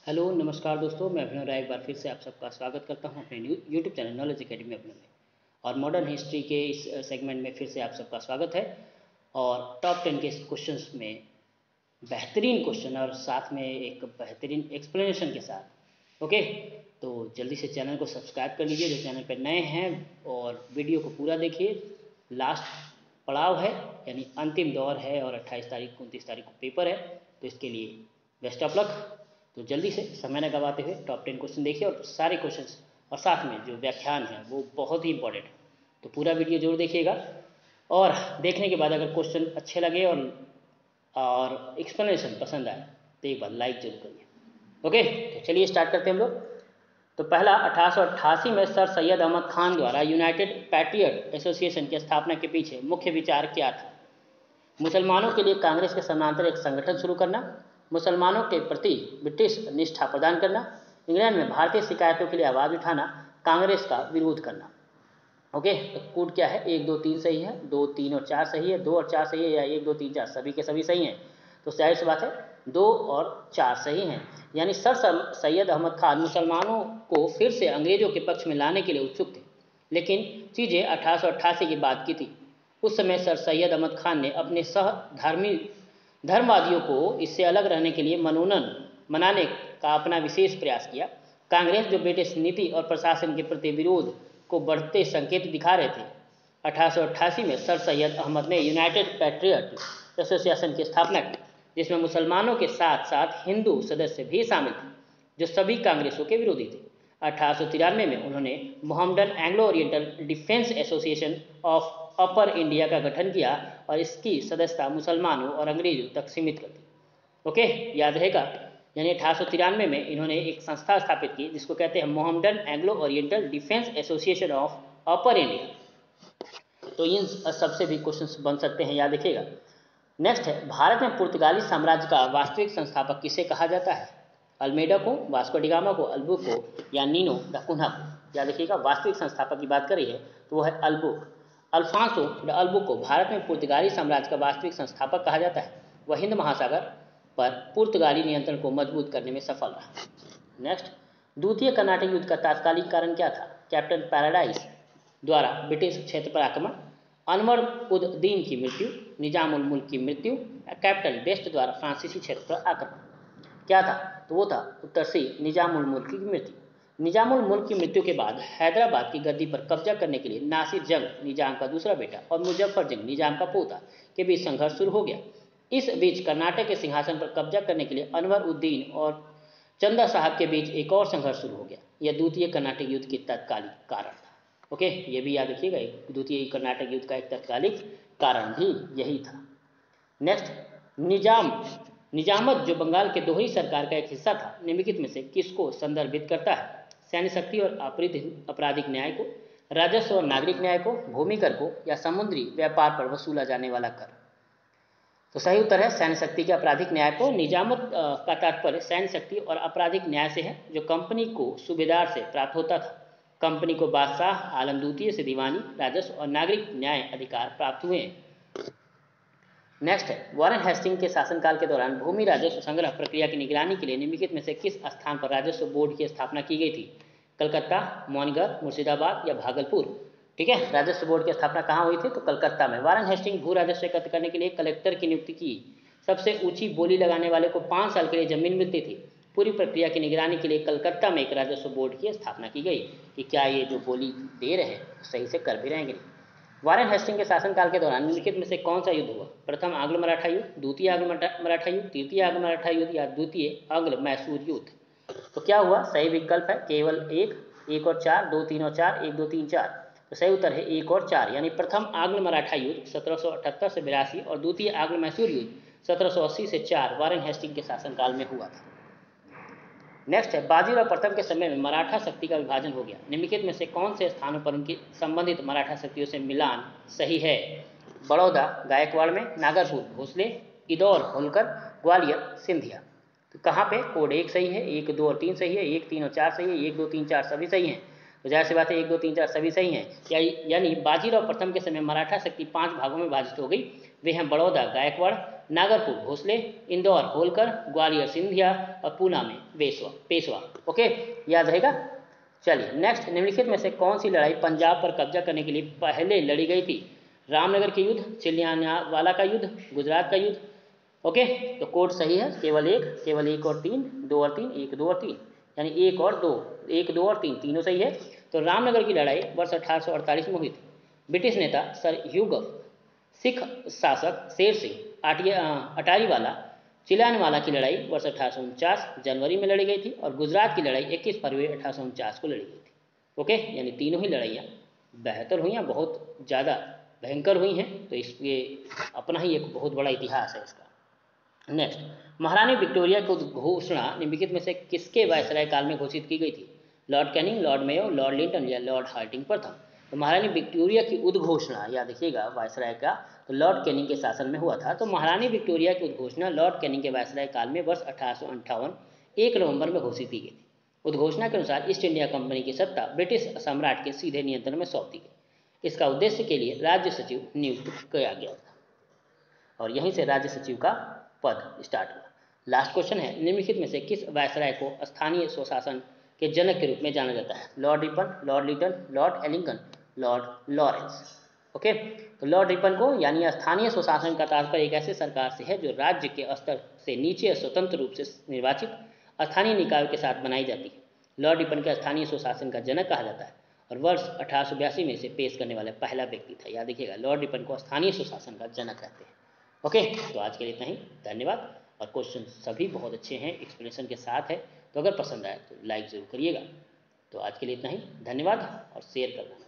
Hello नमस्कार दोस्तों, मैं अभिनव राय एक बार फिर से आप सबका स्वागत करता हूं अपने YouTube channel Knowledge Academy Abhinav में। और मॉडर्न हिस्ट्री के इस सेगमेंट में फिर से आप सबका स्वागत है। और टॉप 10 के क्वेश्चंस में बेहतरीन क्वेश्चन और साथ में एक बेहतरीन एक्सप्लेनेशन के साथ। ओके, तो जल्दी से चैनल को सब्सक्राइब कर लीजिए जो चैनल पर नए हैं, और वीडियो को पूरा देखिए। लास्ट पड़ाव है, यानी अंतिम दौर है, और 28 तारीख 29 तारीख को पेपर है, तो इसके लिए बेस्ट ऑफ लक। तो जल्दी से समय न गवाते हुए टॉप 10 क्वेश्चन देखिए, और सारे क्वेश्चंस और साथ में जो व्याख्यान है वो बहुत ही इंपॉर्टेंट है, तो पूरा वीडियो जरूर देखिएगा। और देखने के बाद अगर क्वेश्चन अच्छे लगे और एक्सप्लेनेशन पसंद आए तो एक बार लाइक जरूर करिए। ओके, तो चलिए स्टार्ट करते हैं हम लोग। तो पहला, 1888 में सर सैयद अहमद खान द्वारा यूनाइटेड पैट्रियट एसोसिएशन की स्थापना के पीछे मुख्य विचार क्या था? मुसलमानों के लिए कांग्रेस के समानांतर एक संगठन शुरू करना, मुसलमानों के प्रति ब्रिटिश निष्ठा प्रदान करना, इंग्लैंड में भारतीय शिकायतों के लिए आवाज़ उठाना, कांग्रेस का विरोध करना। ओके, तो कोड क्या है? 1 2 3 सही है, 2 3 और 4 सही है, 2 और 4 सही है, या 1 2 3 4 सभी के सभी सही हैं? तो जाहिर सी बात है 2 और 4 सही हैं। यानी सर सैयद अहमद खान मुसलमानों को फिर से अंग्रेजों के पक्ष में लाने के लिए उत्सुक थे, लेकिन चीज़ें 1888 के बाद की थी। उस समय सर सैयद अहमद खान ने अपने धर्मवादियों को इससे अलग रहने के लिए मनाने का अपना विशेष प्रयास किया। कांग्रेस, जो ब्रिटिश नीति और प्रशासन के प्रति विरोध को बढ़ते संकेत दिखा रहे थे, 1888 में सर सैयद अहमद ने यूनाइटेड पैट्रियट एसोसिएशन की स्थापना की, जिसमें मुसलमानों के साथ साथ हिंदू सदस्य भी शामिल थे जो सभी कांग्रेसों के विरोधी थे। 1893 में उन्होंने Mohammedan Anglo Oriental Defence Association of Upper India का गठन किया और इसकी सदस्यता मुसलमानों और अंग्रेजों तक सीमित कर दी। ओके, याद रहेगा। यानी 1893 में इन्होंने एक संस्था स्थापित की जिसको कहते हैं Mohammedan Anglo Oriental Defence Association of Upper India. तो इन सबसे भी क्वेश्चन बन सकते हैं, याद रखिएगा। नेक्स्ट है, भारत में पुर्तगाली साम्राज्य का वास्तविक संस्थापक किसे कहा जाता है? अल्मेडा को, वास्को डी गामा को, अल्बुक को, या नीनो दा कुन्हा को? याद रखिएगा, वास्तविक संस्थापक की बात करी है तो वो है अल्बुक। अल्फांसो द अल्बुक को भारत में पुर्तगाली साम्राज्य का वास्तविक संस्थापक कहा जाता है। वह हिंद महासागर पर पुर्तगाली नियंत्रण को मजबूत करने में सफल रहा। नेक्स्ट, द्वितीय कर्नाटक युद्ध का तात्कालिक कारण क्या था? कैप्टन पैराडाइज द्वारा ब्रिटिश क्षेत्र पर आक्रमण, अनवर उद दीन की मृत्यु, निजाम उल मुल्क की मृत्यु, या कैप्टन बेस्ट द्वारा फ्रांसीसी क्षेत्र पर आक्रमण। क्या था? तो वो था उत्तर सी, निजाम उल मुल्क की मृत्यु। निजाम उल मुल्क की मृत्यु के बाद हैदराबाद की गद्दी पर कब्जा करने के लिए नासिर जंग, निजाम का दूसरा बेटा, और मुजफ्फर जंग, निजाम का पोता, के बीच संघर्ष शुरू हो गया। इस बीच कर्नाटक के सिंहासन पर कब्जा करने के लिए अनवर उद्दीन और चंदा साहब के बीच एक और संघर्ष शुरू हो गया। यह द्वितीय कर्नाटक युद्ध के तत्कालिक कारण था। ओके, ये भी याद रखिएगा, द्वितीय कर्नाटक युद्ध का एक तत्कालिक कारण भी यही था। नेक्स्ट, निजामत जो बंगाल के दोहरी सरकार का एक हिस्सा था, निम्नलिखित में से किसको संदर्भित करता है? सैन्य शक्ति और आपराधिक न्याय को, राजस्व और नागरिक न्याय को, भूमि कर को, या समुद्री व्यापार पर वसूला जाने वाला कर? तो सही उत्तर है सैन्य शक्ति के आपराधिक न्याय को। निजामत का तात्पर्य सैन्य शक्ति और आपराधिक न्याय से है, जो कंपनी को सूबेदार से प्राप्त होता था। कंपनी को बादशाह आलम द्वितीय से दीवानी, राजस्व और नागरिक न्याय अधिकार प्राप्त हुए। नेक्स्ट है, वॉरेन हेस्टिंग के शासनकाल के दौरान भूमि राजस्व संग्रह प्रक्रिया की निगरानी के लिए निम्नलिखित में से किस स्थान पर राजस्व बोर्ड की स्थापना की गई थी? कलकत्ता, मौनगढ़, मुर्शिदाबाद, या भागलपुर? ठीक है, राजस्व बोर्ड की स्थापना कहाँ हुई थी? तो कलकत्ता में। वॉरेन हेस्टिंग भू राजस्व एकत्र करने के लिए कलेक्टर की नियुक्ति की। सबसे ऊंची बोली लगाने वाले को 5 साल के लिए जमीन मिलती थी। पूरी प्रक्रिया की निगरानी के लिए कलकत्ता में एक राजस्व बोर्ड की स्थापना की गई कि क्या ये जो बोली दे रहे हैं सही से कर भी रहेंगे। वॉरेन हेस्टिंग के शासनकाल के दौरान निम्नलिखित में से कौन सा युद्ध हुआ? प्रथम आंग्ल मराठा युद्ध, द्वितीय आंग्ल मराठा युद्ध, तृतीय आंग्ल मराठा युद्ध, या द्वितीय आंग्ल मैसूर युद्ध? तो क्या हुआ? सही विकल्प है केवल 1 और 4, 2 3 और 4, 1 2 3 4। तो सही उत्तर है 1 और 4, यानी प्रथम आंग्ल मराठा युद्ध 1778 से 82 और द्वितीय आंग्ल मैसूर युद्ध 1780 से 4 वॉरेन हेस्टिंग के शासनकाल में हुआ था। नेक्स्ट है, बाजीराव प्रथम के समय में मराठा शक्ति का विभाजन हो गया। निम्नलिखित में से कौन से स्थानों पर उनकी संबंधित मराठा शक्तियों से मिलान सही है? बड़ौदा गायकवाड़ में, नागरपुर भोसले, इंदौर होलकर, ग्वालियर सिंधिया? तो कहाँ पे? कोड 1 सही है, 1 2 और 3 सही है, 1 3 और 4 सही है, 1 2 3 4 सभी सही हैं। तो जाहिर सी बात है 1 2 3 4 सभी सही हैं। यानी बाजीराव प्रथम के समय मराठा शक्ति 5 भागों में विभाजित हो गई। वे हैं बड़ौदा गायकवाड़, नागरपुर भोसले, इंदौर होलकर, ग्वालियर सिंधिया और पूना में पेशवा। ओके, याद रहेगा। चलिए नेक्स्ट, निम्नलिखित में से कौन सी लड़ाई पंजाब पर कब्जा करने के लिए पहले लड़ी गई थी? रामनगर के युद्ध, चिलियानवाला का युद्ध, गुजरात का युद्ध। ओके, तो कोड सही है, केवल एक और तीन, 2 और 3, 1, 2 और 3, यानी 1 और 2, 1, 2 और 3 तीनों सही है। तो रामनगर की लड़ाई वर्ष 1848 में हुई थी। ब्रिटिश नेता सर ह्यूगफ, सिख शासक शेर सिंह अटारीवाला, चिलियानवाला की लड़ाई वर्ष 1849 जनवरी में लड़ी गई थी और गुजरात की लड़ाई 21 फरवरी 1849 को लड़ी गई थी। ओके, यानी तीनों ही लड़ाइयाँ बेहतर हुई हैं, बहुत ज़्यादा भयंकर हुई हैं। तो इसके अपना ही एक बहुत बड़ा इतिहास है इसका। नेक्स्ट, महारानी विक्टोरिया की घोषणा निम्नलिखित में से किसके वायसराय काल में घोषित की गई थी? Lord Canning, Lord Mayo, Lord Lytton या लॉर्ड हार्डिंग प्रथम? तो महारानी विक्टोरिया की उद्घोषणा, याद रखिएगा वायसराय का, तो लॉर्ड कैनिंग के शासन में हुआ था। तो महारानी विक्टोरिया की उद्घोषणा लॉर्ड कैनिंग के वायसराय काल में वर्ष 1858 1 नवंबर में घोषित की गई थी। उद्घोषणा के अनुसार ईस्ट इंडिया कंपनी की सत्ता ब्रिटिश सम्राट के सीधे नियंत्रण में सौंप दी गई। इसका उद्देश्य के लिए राज्य सचिव नियुक्त किया गया था और यहीं से राज्य सचिव का पद स्टार्ट हुआ। लास्ट क्वेश्चन है, निम्नलिखित में से किस वायसराय को स्थानीय स्वशासन के जनक के रूप में जाना जाता है? Lord Ripon, Lord Lytton, Lord Ellington, Lord Lawrence? Okay, तो लॉर्ड रिपन को, यानी स्थानीय स्वशासन का तात्पर्य एक ऐसे सरकार से है जो राज्य के स्तर से नीचे स्वतंत्र रूप से निर्वाचित स्थानीय निकायों के साथ बनाई जाती है। लॉर्ड रिपन को स्थानीय स्वशासन का जनक कहा जाता है और वर्ष 1882 में इसे पेश करने वाला पहला व्यक्ति था। याद रखिएगा, लॉर्ड रिपन को स्थानीय स्वशासन का जनक कहते हैं। ओके, तो आज के लिए इतना ही, धन्यवाद। और क्वेश्चन सभी बहुत अच्छे हैं, एक्सप्लेनेशन के साथ है। तो अगर पसंद आए तो लाइक ज़रूर करिएगा। तो आज के लिए इतना ही, धन्यवाद और शेयर कर देना।